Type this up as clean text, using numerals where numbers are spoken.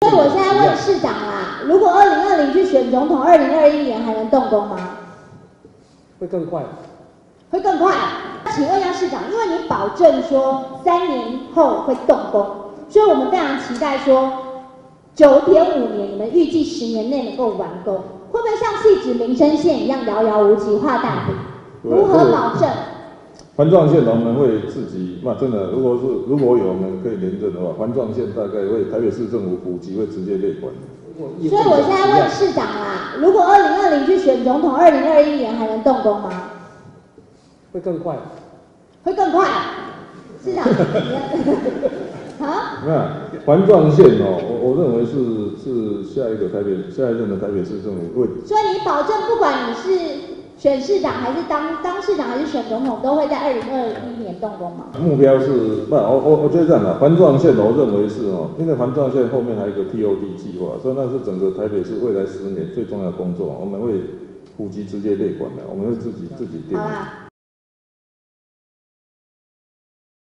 所以我现在问市长啦，如果2020去选总统，2021年还能动工吗？ 会更快。 会更快。请问一下市长，因为你保证说3年后会动工，所以我们非常期待说9.5年，你们预计10年内能够完工，会不会像汐止民生线一样遥遥无期画大饼？如何保证？ 环状线我们会自己，那真的，如果有我们可以连任的话，环状线大概会台北市政府补给会直接列管。 所以我现在问市长啦，如果2020去选总统，2021年还能动工吗？ 会更快。 会更快。市长， 啊？那环状线哦，我认为是下一任的台北市政府会。 所以你保证，不管你是选市长还是当市长还是选总统，都会在2021年动工吗？ 目标是不，我觉得这样的，环状线我认为是哦，因为环状线后面还有一个 TOD 计划，所以那是整个台北市未来10年最重要的工作，我们会普及直接列管的，我们会自己定。 好啦。